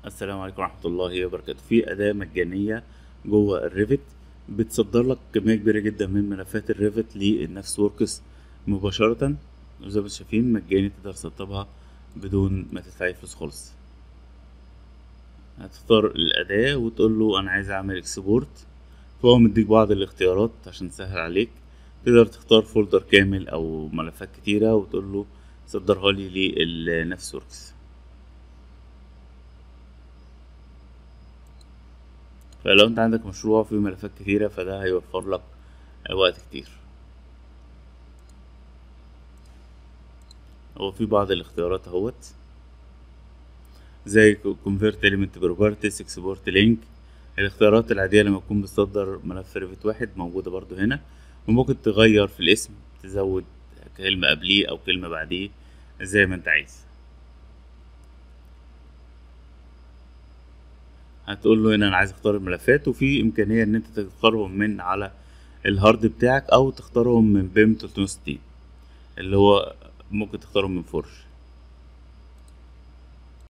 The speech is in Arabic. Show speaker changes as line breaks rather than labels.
السلام عليكم ورحمة الله وبركاته. في أداة مجانية جوه الريفت بتصدر لك كمية كبيرة جدا من ملفات الريفت للنفس وركس مباشرة، وزي ما انتم شايفين مجاني، تقدر تسطبها بدون ما تدفعي فلوس خالص. هتختار الأداة وتقول له أنا عايز أعمل اكسبورت، فهو مديك بعض الاختيارات عشان تسهل عليك. تقدر تختار فولدر كامل أو ملفات كتيرة وتقول له صدرها لي للنفس وركس. فلو انت عندك مشروع فيه ملفات كتيرة فده هيوفر لك وقت كتير. هو في بعض الاختيارات اهوت، زي convert element properties export link. الاختيارات العادية لما تكون بتصدر ملف ريفت واحد موجودة برضو هنا، وممكن تغير في الاسم، تزود كلمة قبليه أو كلمة بعديه زي ما انت عايز. هتقول له هنا أنا عايز أختار الملفات، وفي إمكانية إن أنت تختارهم من على الهارد بتاعك أو تختارهم من بيم 360 اللي هو ممكن تختارهم من فرش.